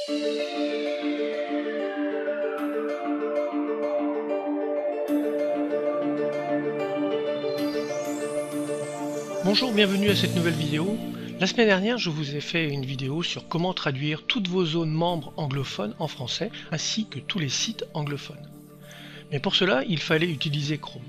Bonjour, bienvenue à cette nouvelle vidéo. La semaine dernière, je vous ai fait une vidéo sur comment traduire toutes vos zones membres anglophones en français, ainsi que tous les sites anglophones. Mais pour cela, il fallait utiliser Chrome.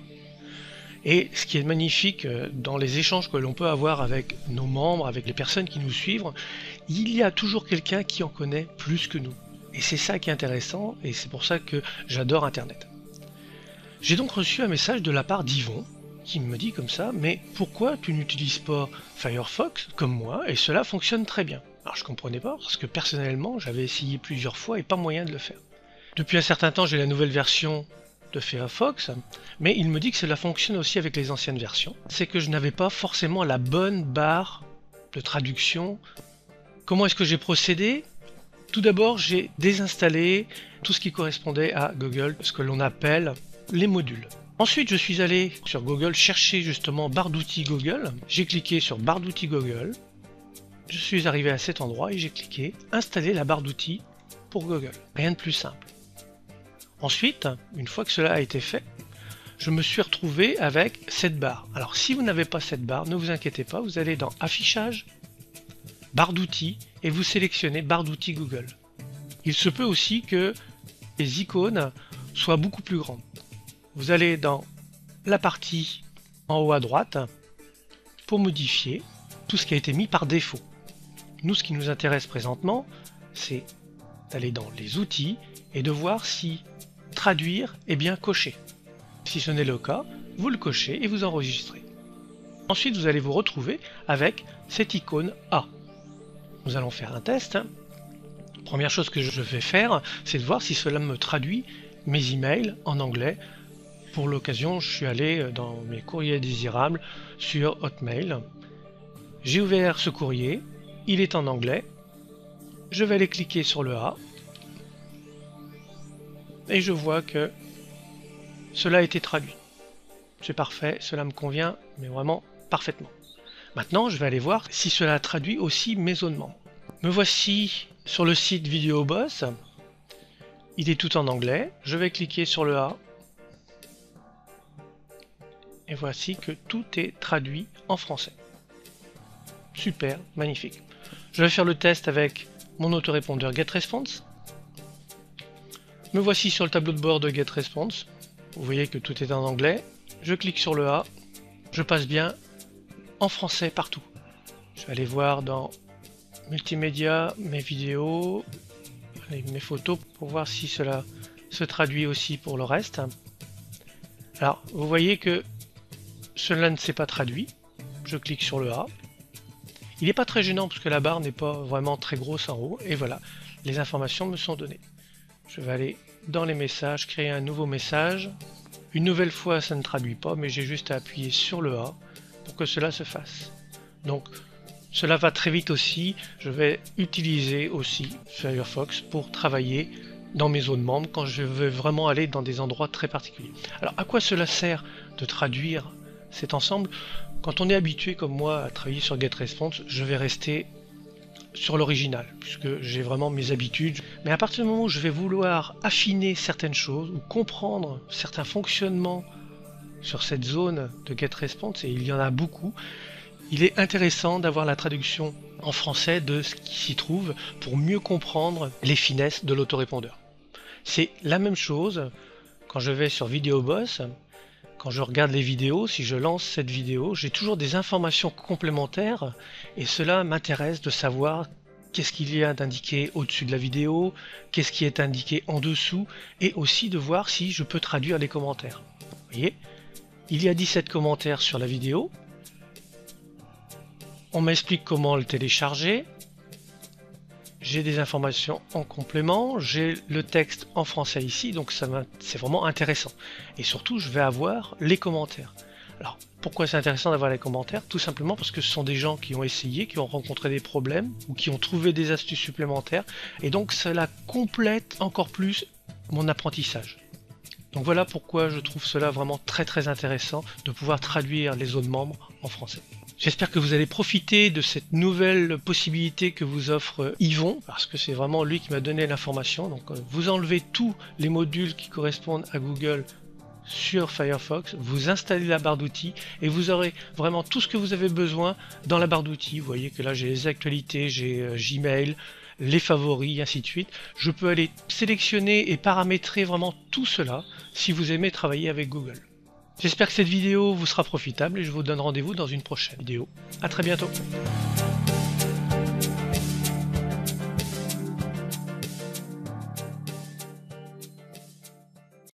Et ce qui est magnifique dans les échanges que l'on peut avoir avec nos membres, avec les personnes qui nous suivent, il y a toujours quelqu'un qui en connaît plus que nous. Et c'est ça qui est intéressant, et c'est pour ça que j'adore Internet. J'ai donc reçu un message de la part d'Yvon, qui me dit comme ça, mais pourquoi tu n'utilises pas Firefox comme moi et cela fonctionne très bien? Alors je comprenais pas parce que personnellement j'avais essayé plusieurs fois et pas moyen de le faire. Depuis un certain temps j'ai la nouvelle version de Firefox, mais il me dit que cela fonctionne aussi avec les anciennes versions. C'est que je n'avais pas forcément la bonne barre de traduction. Comment est-ce que j'ai procédé? Tout d'abord j'ai désinstallé tout ce qui correspondait à Google, ce que l'on appelle les modules. Ensuite, je suis allé sur Google chercher justement barre d'outils Google. J'ai cliqué sur barre d'outils Google. Je suis arrivé à cet endroit et j'ai cliqué installer la barre d'outils pour Google. Rien de plus simple. Ensuite, une fois que cela a été fait, je me suis retrouvé avec cette barre. Alors, si vous n'avez pas cette barre, ne vous inquiétez pas, vous allez dans Affichage, barre d'outils et vous sélectionnez barre d'outils Google. Il se peut aussi que les icônes soient beaucoup plus grandes. Vous allez dans la partie en haut à droite pour modifier tout ce qui a été mis par défaut. Nous, ce qui nous intéresse présentement, c'est d'aller dans les outils et de voir si traduire est bien coché. Si ce n'est le cas, vous le cochez et vous enregistrez. Ensuite, vous allez vous retrouver avec cette icône A. Nous allons faire un test. Première chose que je vais faire, c'est de voir si cela me traduit mes emails en anglais. Pour l'occasion, je suis allé dans mes courriers désirables sur Hotmail. J'ai ouvert ce courrier, il est en anglais. Je vais aller cliquer sur le A. Et je vois que cela a été traduit. C'est parfait, cela me convient, mais vraiment parfaitement. Maintenant, je vais aller voir si cela traduit aussi mes zones membres. Me voici sur le site VideoBoss. Il est tout en anglais. Je vais cliquer sur le A. Et voici que tout est traduit en français. Super, magnifique. Je vais faire le test avec mon autorépondeur GetResponse. Me voici sur le tableau de bord de GetResponse. Vous voyez que tout est en anglais. Je clique sur le A. Je passe bien en français partout. Je vais aller voir dans Multimédia, mes vidéos, mes photos pour voir si cela se traduit aussi pour le reste. Alors, vous voyez que cela ne s'est pas traduit. Je clique sur le A. Il n'est pas très gênant parce que la barre n'est pas vraiment très grosse en haut. Et voilà, les informations me sont données. Je vais aller dans les messages, créer un nouveau message. Une nouvelle fois, ça ne traduit pas, mais j'ai juste à appuyer sur le A pour que cela se fasse. Donc, cela va très vite aussi. Je vais utiliser aussi Firefox pour travailler dans mes zones membres quand je veux vraiment aller dans des endroits très particuliers. Alors, à quoi cela sert de traduire cet ensemble? Quand on est habitué comme moi à travailler sur GetResponse, je vais rester sur l'original puisque j'ai vraiment mes habitudes. Mais à partir du moment où je vais vouloir affiner certaines choses ou comprendre certains fonctionnements sur cette zone de GetResponse, et il y en a beaucoup, il est intéressant d'avoir la traduction en français de ce qui s'y trouve pour mieux comprendre les finesses de l'autorépondeur. C'est la même chose quand je vais sur VideoBoss. Quand je regarde les vidéos, si je lance cette vidéo, j'ai toujours des informations complémentaires et cela m'intéresse de savoir qu'est-ce qu'il y a d'indiqué au-dessus de la vidéo, qu'est-ce qui est indiqué en dessous et aussi de voir si je peux traduire les commentaires. Vous voyez, il y a 17 commentaires sur la vidéo. On m'explique comment le télécharger. J'ai des informations en complément, j'ai le texte en français ici, donc c'est vraiment intéressant. Et surtout, je vais avoir les commentaires. Alors, pourquoi c'est intéressant d'avoir les commentaires? Tout simplement parce que ce sont des gens qui ont essayé, qui ont rencontré des problèmes, ou qui ont trouvé des astuces supplémentaires, et donc cela complète encore plus mon apprentissage. Donc voilà pourquoi je trouve cela vraiment très intéressant de pouvoir traduire les zones membres en français. J'espère que vous allez profiter de cette nouvelle possibilité que vous offre Yvon, parce que c'est vraiment lui qui m'a donné l'information. Donc vous enlevez tous les modules qui correspondent à Google sur Firefox, vous installez la barre d'outils et vous aurez vraiment tout ce que vous avez besoin dans la barre d'outils. Vous voyez que là j'ai les actualités, j'ai Gmail, les favoris, ainsi de suite. Je peux aller sélectionner et paramétrer vraiment tout cela si vous aimez travailler avec Google. J'espère que cette vidéo vous sera profitable et je vous donne rendez-vous dans une prochaine vidéo. À très bientôt.